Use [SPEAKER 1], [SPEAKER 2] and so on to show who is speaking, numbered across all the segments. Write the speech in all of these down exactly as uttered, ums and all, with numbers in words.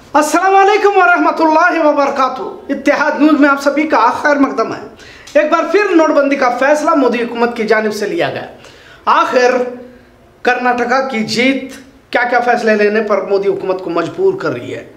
[SPEAKER 1] अस्सलाम वालेकुम वरहमतुल्लाहि वबरकातुहू। इत्तेहाद न्यूज़ में आप सभी का खैर मकदम है। एक बार फिर नोटबंदी का फैसला मोदी हुकूमत की जानिब से लिया गया। आखिर कर्नाटका की जीत क्या क्या फैसले लेने पर मोदी हुकूमत को मजबूर कर रही है,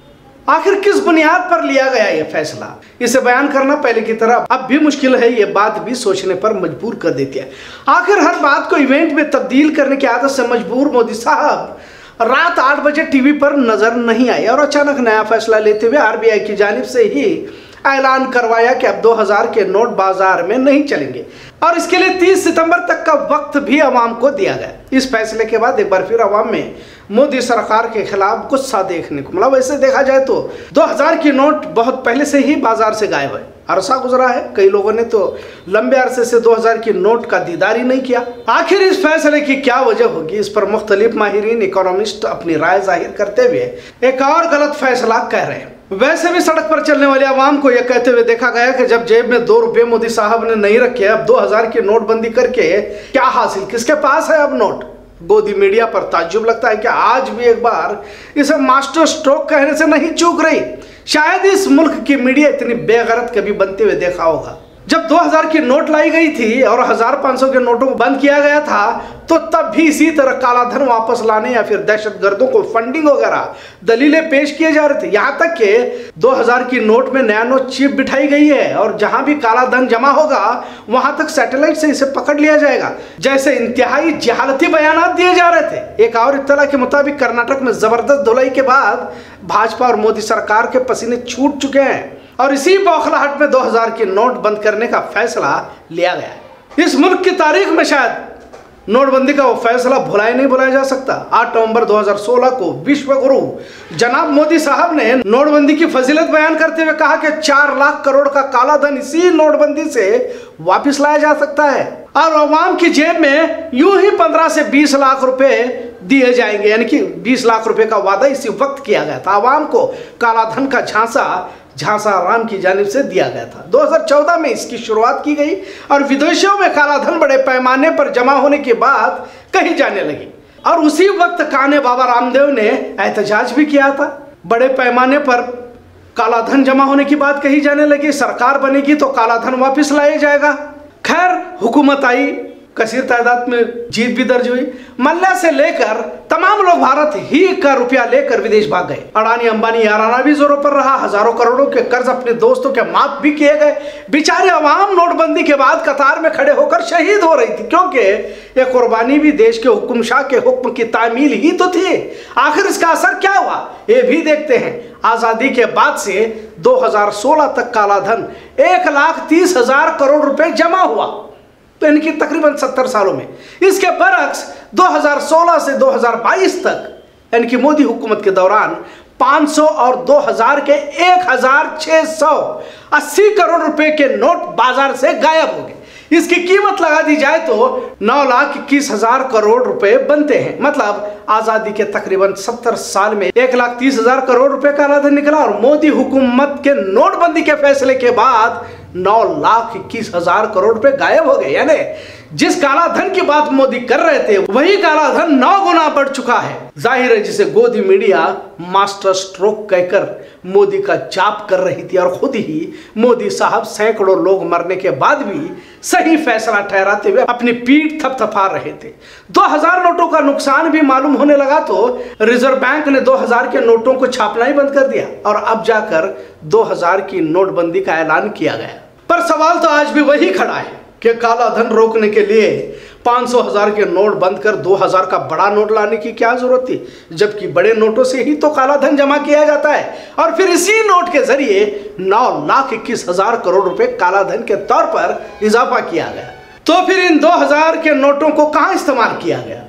[SPEAKER 1] आखिर किस बुनियाद पर लिया गया यह फैसला, इसे बयान करना पहले की तरह अब भी मुश्किल है। ये बात भी सोचने पर मजबूर कर देती है। आखिर हर बात को इवेंट में तब्दील करने की आदत से मजबूर मोदी साहब रात आठ बजे टीवी पर नजर नहीं आए और अचानक नया फैसला लेते हुए आरबीआई की जानिब से ही ऐलान करवाया कि अब दो हज़ार के नोट बाजार में नहीं चलेंगे और इसके लिए तीस सितंबर तक का वक्त भी अवाम को दिया गया। इस फैसले के बाद एक बार फिर अवाम में मोदी सरकार के खिलाफ गुस्सा देखने को मिला। वैसे देखा जाए तो दो हज़ार की नोट बहुत पहले से ही बाजार से गायब है। अरसा गुजरा है, कई लोगों ने तो लंबे अरसे से दो हज़ार की नोट का दीदार ही नहीं किया। आखिर इस फैसले की क्या वजह होगी, इस पर मुख्तलिफ माहिरीन इकोनॉमिस्ट अपनी राय जाहिर करते हुए एक और गलत फैसला कह रहे हैं। वैसे भी सड़क पर चलने वाले आवाम को यह कहते हुए देखा गया कि जब जेब में दो रुपये मोदी साहब ने नहीं रखे, अब दो हज़ार की नोटबंदी करके क्या हासिल, किसके पास है अब नोट। गोदी मीडिया पर ताज्जुब लगता है कि आज भी एक बार इसे मास्टर स्ट्रोक कहने से नहीं चूक रही। शायद इस मुल्क की मीडिया इतनी बेगैरत कभी बनते हुए देखा होगा। जब दो हज़ार की नोट लाई गई थी और हजार पाँच सौ के नोटों को बंद किया गया था, तो तब भी इसी तरह काला धन वापस लाने या फिर दहशतगर्दों को फंडिंग वगैरह दलीलें पेश किए जा रहे थे। यहाँ तक कि दो हज़ार की नोट में नया नोट चिप बिठाई गई है और जहां भी काला धन जमा होगा वहां तक सैटेलाइट से इसे पकड़ लिया जाएगा, जैसे इंतहाई जहालती बयान दिए जा रहे थे। एक और इत्तला के मुताबिक कर्नाटक में जबरदस्त धुलाई के बाद भाजपा और मोदी सरकार के पसीने छूट चुके हैं और इसी बौखलाहट में दो हज़ार की नोट बंद करने का फैसला लिया गया है। इस मुल्क की तारीख में शायद नोटबंदी का वो फैसला भुलाया नहीं भुलाया जा सकता। आठ नवंबर दो हज़ार सोलह को विश्व गुरु जनाब मोदी साहब ने नोटबंदी की फजीलत बयान करते हुए कहा कि चार लाख करोड़ का काला धन इसी नोटबंदी से वापस लाया जा सकता है और अवाम की जेब में यूं ही पंद्रह से बीस लाख रुपए दिए जाएंगे। यानी कि बीस लाख रुपए का वादा इसी वक्त किया गया था। अवाम को काला धन का झांसा झांसा राम की जानिब से दिया गया था। दो हज़ार चौदह में इसकी शुरुआत की गई और विदेशों में काला धन बड़े पैमाने पर जमा होने के बाद कही जाने लगी और उसी वक्त काने बाबा रामदेव ने एहतजाज भी किया था। बड़े पैमाने पर काला धन जमा होने की बात कही जाने लगी, सरकार बनेगी तो काला धन वापस लाया जाएगा। खैर हुकूमत आई, कसीर तादाद में जीत भी दर्ज हुई। मल्ला से लेकर तमाम लोग भारत ही का रुपया लेकर विदेश भाग गए। अडानी अंबानी याराना भी जोरों पर रहा। हजारों करोड़ों के कर्ज अपने दोस्तों के माफ भी किए गए। बेचारे अवाम नोटबंदी के बाद कतार में खड़े होकर शहीद हो रही थी, क्योंकि यह कुर्बानी भी देश के हुक्म शाह के हुक्म की तामील ही तो थी। आखिर इसका असर क्या हुआ ये भी देखते हैं। आजादी के बाद से दो हज़ार सोलह तक काला धन एक लाख तीस हजार करोड़ रुपए जमा हुआ, तो इनकी तकरीबन सत्तर सालों में। इसके बरक्स दो हज़ार सोलह से दो हज़ार बाईस तक यानी कि मोदी हुकूमत के दौरान पाँच सौ और दो हज़ार के एक हज़ार छह सौ अस्सी करोड़ रुपए के नोट बाजार से गायब हो गए। इसकी कीमत लगा दी जाए तो नौ लाख इक्कीस हजार करोड़ रुपए बनते हैं। मतलब आजादी के तकरीबन सत्तर साल में एक लाख तीस हजार करोड़ रुपए का काला धन निकला और मोदी हुकूमत के नोटबंदी के फैसले के बाद नौ लाख इक्कीस हजार करोड़ रुपए गायब हो गए। यानी जिस काला धन की बात मोदी कर रहे थे वही काला धन नौ गुना बढ़ चुका है। जाहिर है जिसे गोदी मीडिया मास्टर स्ट्रोक कहकर मोदी का जाप कर रही थी और खुद ही मोदी साहब सैकड़ों लोग मरने के बाद भी सही फैसला ठहराते हुए अपनी पीठ थपथपा रहे थे। दो हज़ार नोटों का नुकसान भी मालूम होने लगा तो रिजर्व बैंक ने दो हज़ार के नोटों को छापना ही बंद कर दिया और अब जाकर दो हज़ार की नोटबंदी का ऐलान किया गया। पर सवाल तो आज भी वही खड़ा है कि काला धन रोकने के लिए पाँच सौ हजार के नोट बंद कर दो हज़ार का बड़ा नोट लाने की क्या जरूरत थी, जबकि बड़े नोटों से ही तो काला धन जमा किया जाता है और फिर इसी नोट के जरिए नौ लाख इक्कीस हजार करोड़ रुपए काला धन के तौर पर इजाफा किया गया। तो फिर इन दो हज़ार के नोटों को कहां इस्तेमाल किया गया?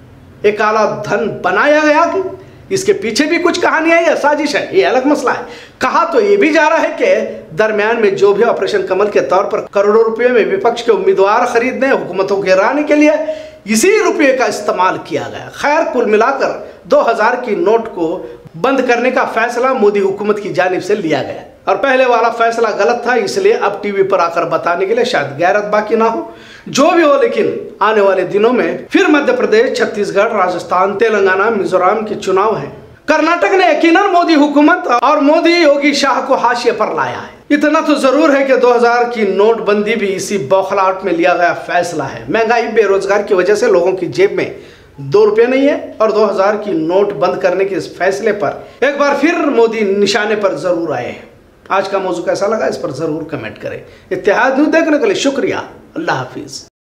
[SPEAKER 1] एक काला धन बनाया गया कि इसके पीछे भी कुछ कहानियां या साजिश है, ये अलग मसला है। कहा तो ये भी जा रहा है कि दरमियान में जो भी ऑपरेशन कमल के तौर पर करोड़ों रुपए में विपक्ष के उम्मीदवार खरीदने, हुकूमतों के गिराने के लिए इसी रुपये का इस्तेमाल किया गया। खैर कुल मिलाकर दो हज़ार की नोट को बंद करने का फैसला मोदी हुकूमत की जानिब से लिया गया और पहले वाला फैसला गलत था, इसलिए अब टीवी पर आकर बताने के लिए शायद गैरत बाकी ना हो। जो भी हो, लेकिन आने वाले दिनों में फिर मध्य प्रदेश, छत्तीसगढ़, राजस्थान, तेलंगाना, मिजोरम के चुनाव हैं। कर्नाटक ने यकीनन मोदी हुकूमत और मोदी योगी शाह को हाशिए पर लाया है। इतना तो जरूर है कि दो हज़ार की नोटबंदी भी इसी बौखलाहट में लिया गया फैसला है। महंगाई बेरोजगार की वजह से लोगों की जेब में दो रुपये नहीं है और दो हज़ार की नोट बंद करने के इस फैसले पर एक बार फिर मोदी निशाने पर जरूर आए हैं। आज का मौजू कैसा लगा इस पर जरूर कमेंट करें। इत्तेहाद न्यूज़ देखने के लिए शुक्रिया। अल्लाह हाफिज।